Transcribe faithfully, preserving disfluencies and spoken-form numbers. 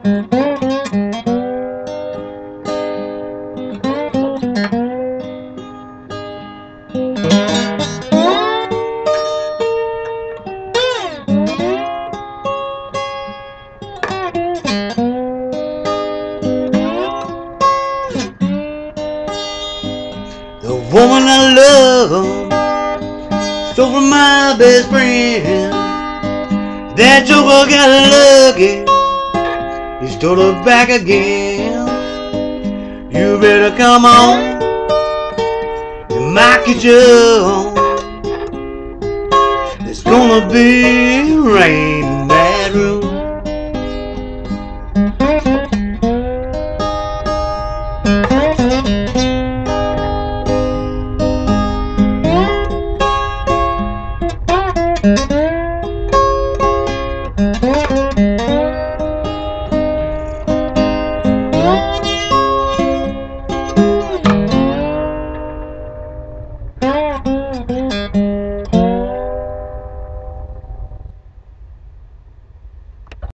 The woman I love stole from my best friend. That joker got lucky, he stole her back again. You better come on in my kitchen. It's gonna be rain.